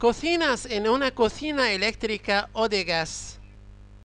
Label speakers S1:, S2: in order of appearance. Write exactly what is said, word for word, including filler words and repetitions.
S1: Cocinas en una cocina eléctrica o de gas.